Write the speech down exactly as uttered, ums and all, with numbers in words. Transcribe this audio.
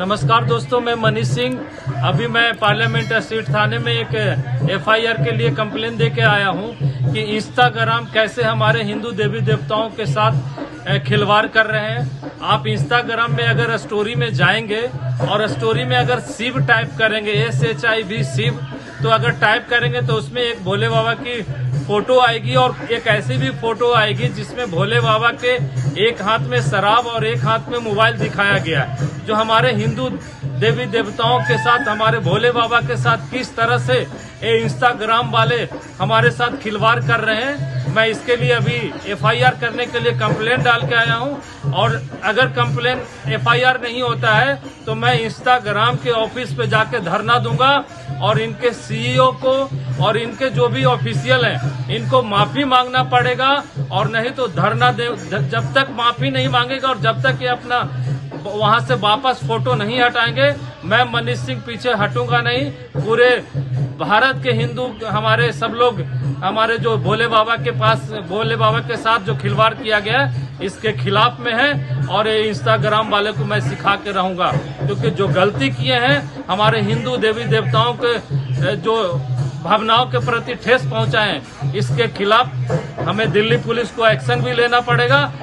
नमस्कार दोस्तों, मैं मनीष सिंह। अभी मैं पार्लियामेंट स्ट्रीट थाने में एक एफआईआर के लिए कंप्लेन दे के आया हूं कि इंस्टाग्राम कैसे हमारे हिंदू देवी देवताओं के साथ खिलवाड़ कर रहे हैं। आप इंस्टाग्राम में अगर स्टोरी में जाएंगे और स्टोरी में अगर शिव टाइप करेंगे, S H I V Shiv, तो अगर टाइप करेंगे तो उसमें एक भोले बाबा की फोटो आएगी और एक ऐसी भी फोटो आएगी जिसमें भोले बाबा के एक हाथ में शराब और एक हाथ में मोबाइल दिखाया गया है। जो हमारे हिंदू देवी देवताओं के साथ, हमारे भोले बाबा के साथ किस तरह से ये इंस्टाग्राम वाले हमारे साथ खिलवाड़ कर रहे हैं, मैं इसके लिए अभी एफआईआर करने के लिए कंप्लेन डाल के आया हूं। और अगर कंप्लेन एफआईआर नहीं होता है तो मैं इंस्टाग्राम के ऑफिस पे जाके धरना दूंगा और इनके सीईओ को और इनके जो भी ऑफिशियल हैं इनको माफी मांगना पड़ेगा। और नहीं तो धरना दे, जब तक माफी नहीं मांगेगा और जब तक ये अपना वहां से वापस फोटो नहीं हटाएंगे, मैं मनीष सिंह पीछे हटूंगा नहीं। पूरे भारत के हिंदू, हमारे सब लोग, हमारे जो भोले बाबा के पास, भोले बाबा के साथ जो खिलवाड़ किया गया है, इसके खिलाफ में है। और ये इंस्टाग्राम वाले को मैं सिखा के रहूंगा, क्योंकि जो गलती किए हैं हमारे हिंदू देवी देवताओं के जो भावनाओं के प्रति ठेस पहुंचाए, इसके खिलाफ हमें दिल्ली पुलिस को एक्शन भी लेना पड़ेगा।